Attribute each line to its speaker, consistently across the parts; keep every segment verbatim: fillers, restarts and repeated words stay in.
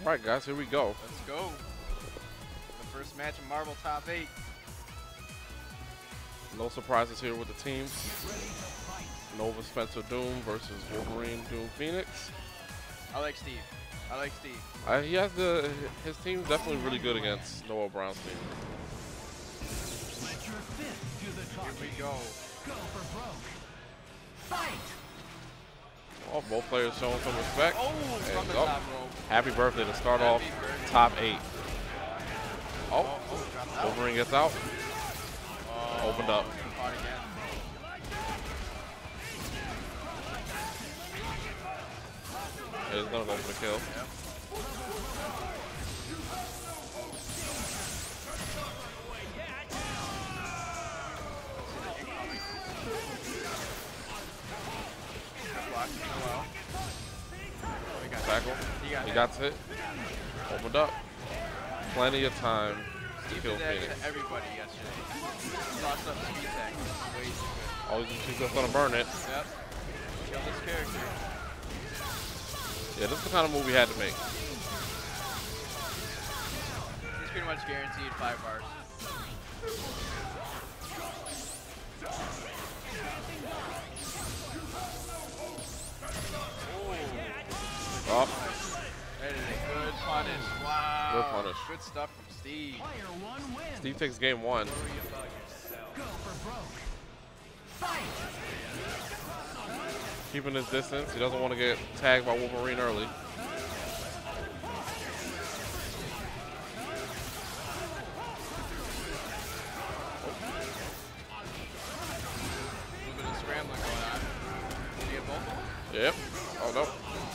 Speaker 1: right, guys, here we go.
Speaker 2: Let's go. The first match of Marvel Top eight.
Speaker 1: No surprises here with the teams. Nova Spencer Doom versus Wolverine Doom Phoenix.
Speaker 2: I like Steve. I like Steve.
Speaker 1: Uh, he has the his team's definitely really good against Noah Brown's team.
Speaker 2: Here we go.
Speaker 3: Go for broke. Fight.
Speaker 1: Oh, both players showing some respect.
Speaker 2: Oh, from
Speaker 1: And
Speaker 2: the
Speaker 1: up.
Speaker 2: top rope.
Speaker 1: Happy birthday to start
Speaker 2: Happy
Speaker 1: off
Speaker 2: birthday.
Speaker 1: top eight. Oh,
Speaker 2: Oh, oh, dropped out.
Speaker 1: Wolverine gets out.
Speaker 2: Oh,
Speaker 1: Opened up.
Speaker 2: caught again.
Speaker 1: He's gonna go for the kill.
Speaker 2: Yep. Blocking well. Oh, he got
Speaker 1: Tackle.
Speaker 2: He got
Speaker 1: He
Speaker 2: hit.
Speaker 1: got hit. Opened up. Plenty of time to
Speaker 2: Steve
Speaker 1: kill
Speaker 2: did that
Speaker 1: Phoenix.
Speaker 2: to everybody yesterday. Tossed up speed tag. Way too good.
Speaker 1: Oh, she's just gonna burn it.
Speaker 2: Yep. Kill this character.
Speaker 1: Yeah, this is the kind of move we had to make.
Speaker 2: He's pretty much guaranteed five bars.
Speaker 1: Oh,
Speaker 2: That is a good punish. Wow.
Speaker 1: Good punish.
Speaker 2: Good stuff from Steve.
Speaker 3: Player one wins.
Speaker 1: Steve takes game one.
Speaker 3: Go for broke. Fight.
Speaker 1: Keeping his distance. He doesn't want to get tagged by Wolverine early.
Speaker 2: A little bit of scrambling going on. Did he get both of them?
Speaker 1: Yep. Oh, no.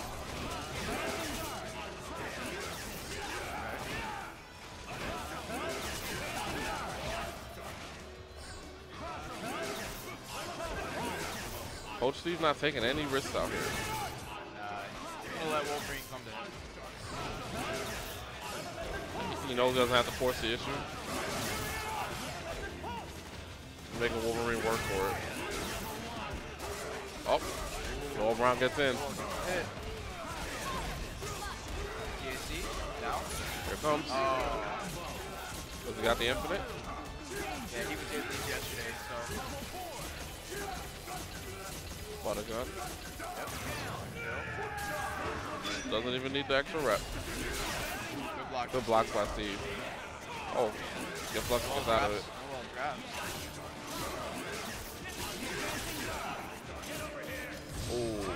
Speaker 1: Coach Steve's not taking any risks out here.
Speaker 2: Nah, he's gonna let Wolverine come to him.
Speaker 1: He knows he doesn't have to force the issue. Making Wolverine work for it. Oh, Noah Brown gets in.
Speaker 2: Hit. T A C, down.
Speaker 1: Here it comes.
Speaker 2: Oh,
Speaker 1: Does he got the infinite?
Speaker 2: yeah, he was hitting these yesterday, so.
Speaker 1: Butter gun.
Speaker 2: Yep.
Speaker 1: Doesn't even need the extra rep.
Speaker 2: Good block.
Speaker 1: Good blocks by Steve. Oh, gets lucky, gets out of it.
Speaker 2: Oh, well, grabs.
Speaker 1: Ooh.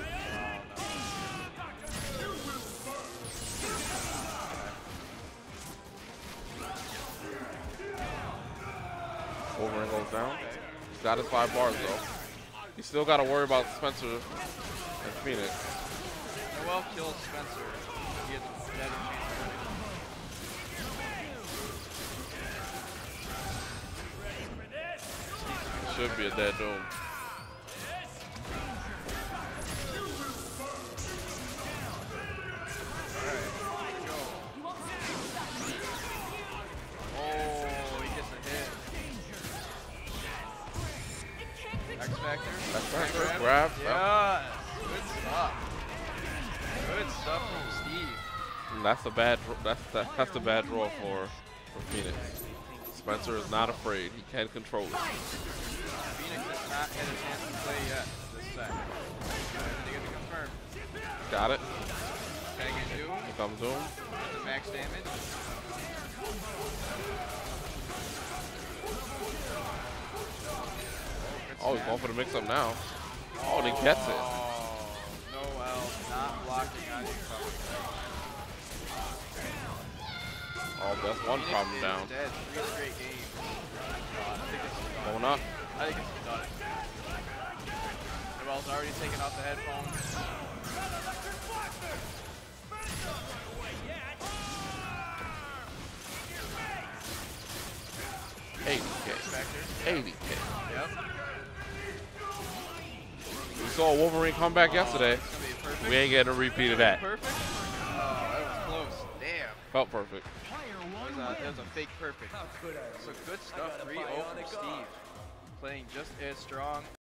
Speaker 1: Wolverine goes down. He's got his five bars though. He's still got to worry about Spencer and Phoenix.
Speaker 2: Noel kills Spencer. He has a better chance of winning.
Speaker 1: Should be a dead Doom.
Speaker 2: Oh, he gets a hit. X Factor.
Speaker 1: X Factor,
Speaker 2: Grab.
Speaker 1: grab.
Speaker 2: Yeah. Good stuff. Good stuff from Steve.
Speaker 1: And that's a bad. That's the, that's the bad draw for for Phoenix. Spencer is not afraid. He can control it.
Speaker 2: Phoenix has not had a chance to play yet this set. Did he get to confirm?
Speaker 1: Got it.
Speaker 2: Tag and Doom.
Speaker 1: Here comes Doom.
Speaker 2: The max damage.
Speaker 1: Oh, he's going for the mix-up now. Oh, and he gets it.
Speaker 2: Oh, Noel not blocking on your cover.
Speaker 1: Oh, that's one
Speaker 2: Phoenix
Speaker 1: problem
Speaker 2: is
Speaker 1: down.
Speaker 2: Dead. Three straight games. Uh, I think it's done.
Speaker 1: Going up.
Speaker 2: I think it's done. Noel's already taken off the headphones.
Speaker 1: eighty K.
Speaker 2: Factor.
Speaker 1: eighty K.
Speaker 2: Yep.
Speaker 1: We saw Wolverine come back yesterday.
Speaker 2: It's gonna be a perfect.
Speaker 1: We ain't getting a repeat of that.
Speaker 2: Perfect. Oh, that was close. Damn.
Speaker 1: Felt perfect.
Speaker 3: Player
Speaker 2: That
Speaker 3: one
Speaker 2: was a, that
Speaker 3: wins.
Speaker 2: was a fake perfect. So good stuff. three oh from Steve. Playing just as strong.